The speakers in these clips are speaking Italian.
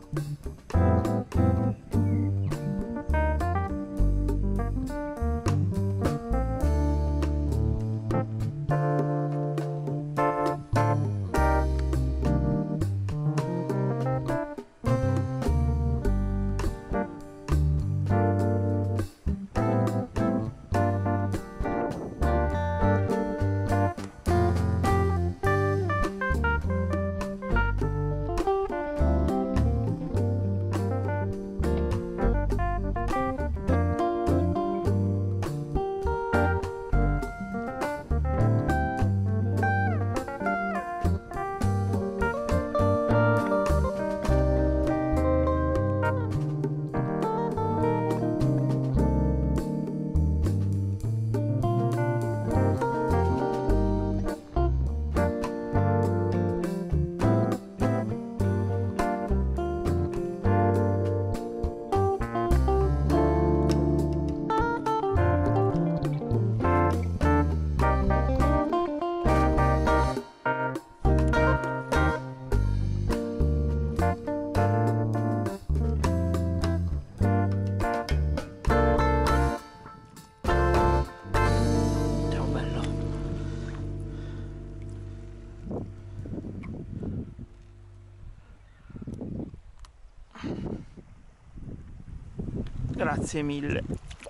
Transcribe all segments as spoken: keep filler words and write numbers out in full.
Grazie mille.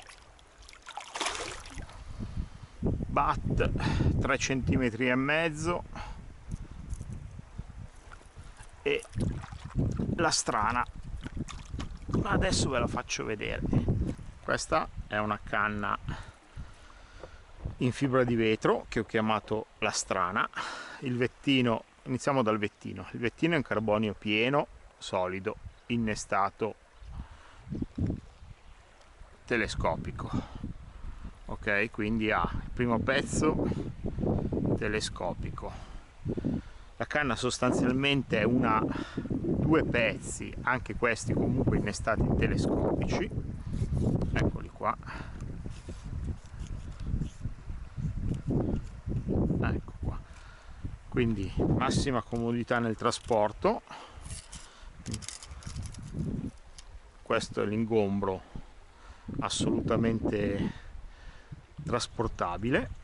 Bat tre centimetri e mezzo e la strana adesso ve la faccio vedere. Questa è una canna in fibra di vetro che ho chiamato la strana. Il vettino, iniziamo dal vettino. Il vettino è in carbonio pieno, solido, innestato, telescopico. Ok, quindi ha il primo pezzo telescopico. La canna sostanzialmente è una due pezzi, anche questi comunque innestati telescopici. Eccoli qua. Ecco qua. Quindi massima comodità nel trasporto. Questo è l'ingombro assolutamente trasportabile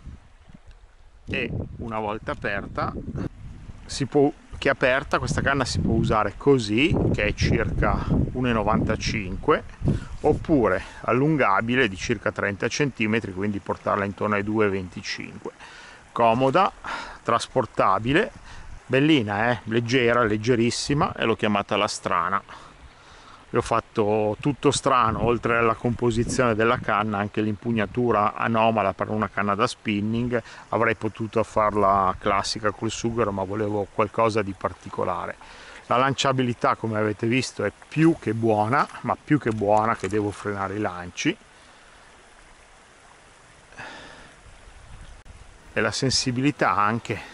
e una volta aperta si può, che è aperta questa canna si può usare così, che è circa uno e novantacinque, oppure allungabile di circa trenta centimetri, quindi portarla intorno ai due e venticinque. Comoda, trasportabile, bellina, eh? Leggera, leggerissima, e l'ho chiamata la strana. Ho fatto tutto strano, oltre alla composizione della canna anche l'impugnatura anomala per una canna da spinning. Avrei potuto farla classica col sughero, ma volevo qualcosa di particolare. La lanciabilità, come avete visto, è più che buona, ma più che buona, che devo frenare i lanci, e la sensibilità anche